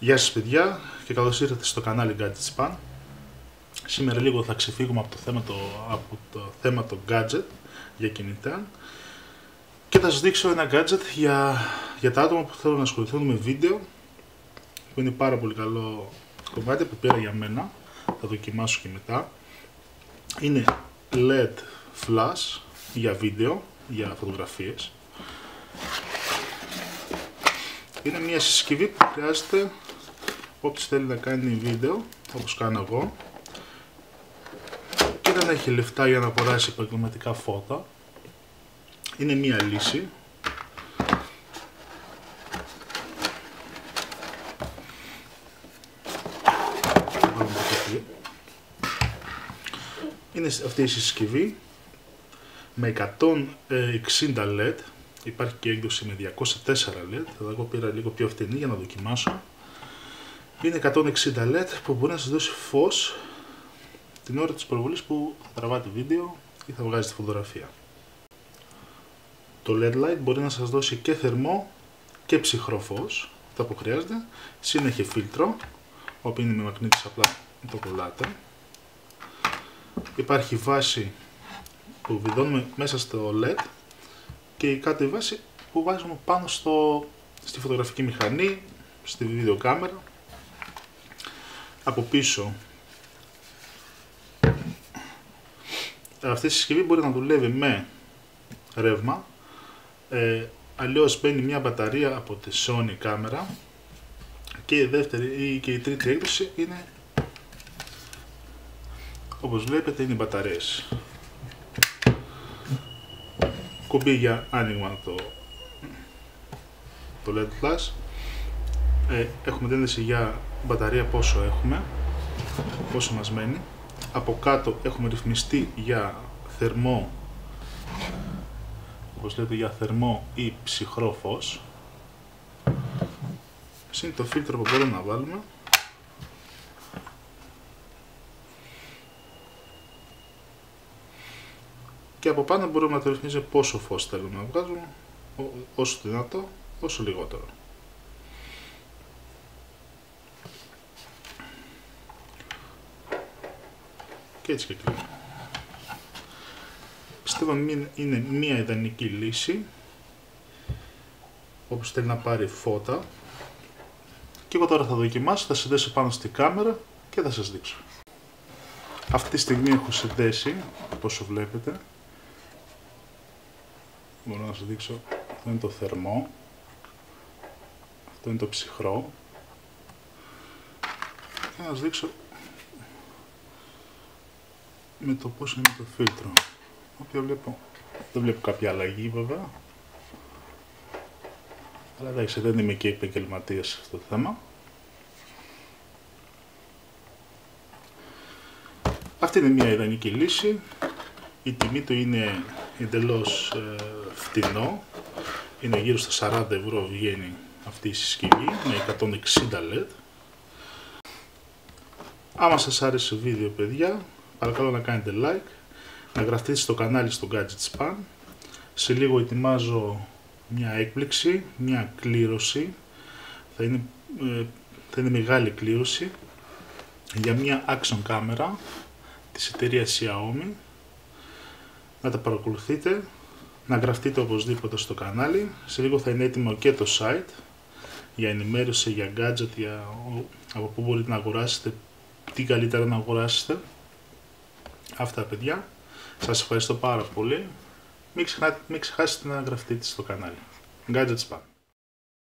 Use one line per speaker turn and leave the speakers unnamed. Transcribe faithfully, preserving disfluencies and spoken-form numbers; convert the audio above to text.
Γεια σας παιδιά και καλώς ήρθατε στο κανάλι Gadget Span. Σήμερα λίγο θα ξεφύγουμε από το θέμα το, από το, θέμα το gadget για κινητά και θα σας δείξω ένα gadget για, για τα άτομα που θέλουν να ασχοληθούν με βίντεο, που είναι πάρα πολύ καλό κομμάτι που πήρα για μένα, θα δοκιμάσω και μετά. Είναι ελ ι ντι flash για βίντεο, για φωτογραφίες. Είναι μια συσκευή που χρειάζεται όποιος θέλει να κάνει βίντεο, όπως κάνω εγώ, και δεν έχει λεφτά για να αγοράσει επαγγελματικά φώτα. Είναι μια λύση. Είναι αυτή η συσκευή με εκατόν εξήντα ελ ι ντι. Υπάρχει και έκδοση με διακόσια τέσσερα ελ ι ντι, θα εγώ πήρα λίγο πιο φθηνή για να δοκιμάσω. Είναι εκατόν εξήντα ελ ι ντι που μπορεί να σας δώσει φως την ώρα της προβολής που θα τραβάτε βίντεο ή θα βγάζετε φωτογραφία. Το ελ ι ντι light μπορεί να σας δώσει και θερμό και ψυχρό φως, αυτά που χρειάζεται. Συν έχει φίλτρο, όπου είναι με μαγνήτης, απλά το κολλάτε. Υπάρχει βάση που βιδώνουμε μέσα στο ελ ι ντι και κάτω η βάση που βάζουμε πάνω στο, στη φωτογραφική μηχανή, στη βιντεοκάμερα. Από πίσω αυτή η συσκευή μπορεί να δουλεύει με ρεύμα, ε, αλλιώς μπαίνει μια μπαταρία από τη Sony κάμερα, και η δεύτερη ή και η τρίτη έκδοση είναι, όπως βλέπετε, είναι οι μπαταρίες. Κουμπί για άνοιγμα το, το ελ ι ντι flash. Ε, έχουμε τέντηση για μπαταρία πόσο έχουμε, πόσο μας μένει. Από κάτω έχουμε ρυθμιστή για θερμό, όπως λέτε, για θερμό ή ψυχρό φως. Συν το φίλτρο που μπορούμε να βάλουμε. Και από πάνω μπορούμε να το ρυθμίζουμε πόσο φως θέλουμε να βγάζουμε, όσο δυνατό, όσο λιγότερο. Και έτσι και κλείνει. Πιστεύω είναι μια ιδανική λύση όπως θέλει να πάρει φώτα. Και εγώ τώρα θα δοκιμάσω, θα συνδέσω πάνω στη κάμερα και θα σας δείξω. Αυτή τη στιγμή έχω συνδέσει, όπως βλέπετε. Μπορώ να σας δείξω, αυτό είναι το θερμό, αυτό είναι το ψυχρό, και να σας δείξω με το πώς είναι το φίλτρο. Όποιο βλέπω, δεν βλέπω κάποια αλλαγή βέβαια, αλλά εντάξει, δεν είμαι και επαγγελματίας σε αυτό το θέμα. Αυτή είναι μια ιδανική λύση. Η τιμή του είναι εντελώς ε, φτηνό. Είναι γύρω στα σαράντα ευρώ βγαίνει αυτή η συσκευή με εκατόν εξήντα ελ ι ντι. Άμα σας άρεσε το βίντεο παιδιά, παρακαλώ να κάνετε like, να γραφτείτε στο κανάλι στο Gadget Span. Σε λίγο ετοιμάζω μια έκπληξη, μια κλήρωση. Θα είναι, ε, θα είναι μεγάλη κλήρωση για μια action κάμερα της εταιρείας Xiaomi. Να τα παρακολουθείτε, να γραφτείτε οπωσδήποτε στο κανάλι. Σε λίγο θα είναι έτοιμο και το site για ενημέρωση, για gadget, για από πού μπορείτε να αγοράσετε, τι καλύτερα να αγοράσετε. Αυτά παιδιά, σας ευχαριστώ πάρα πολύ. Μην ξεχάσετε να γραφτείτε στο κανάλι Gadget Span.